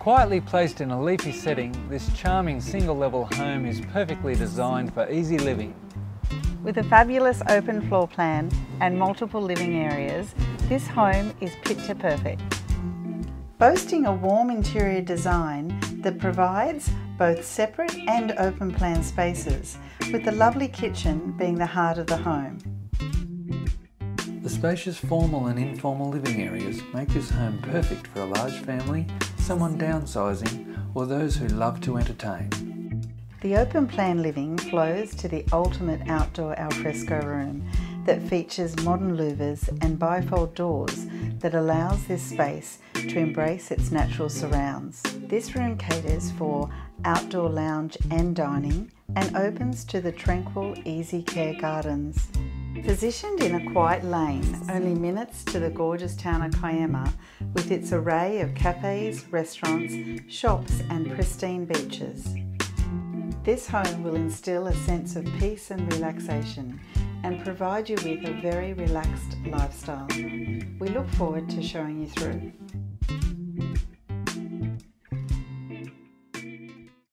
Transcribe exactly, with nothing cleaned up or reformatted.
Quietly placed in a leafy setting, this charming single-level home is perfectly designed for easy living. With a fabulous open floor plan and multiple living areas, this home is picture perfect. Boasting a warm interior design that provides both separate and open plan spaces, with the lovely kitchen being the heart of the home. The spacious formal and informal living areas make this home perfect for a large family, someone downsizing, or those who love to entertain. The open plan living flows to the ultimate outdoor alfresco room that features modern louvers and bifold doors that allows this space to embrace its natural surrounds. This room caters for outdoor lounge and dining and opens to the tranquil Easy Care Gardens. Positioned in a quiet lane, only minutes to the gorgeous town of Kiama, with its array of cafes, restaurants, shops and pristine beaches. This home will instill a sense of peace and relaxation and provide you with a very relaxed lifestyle. We look forward to showing you through.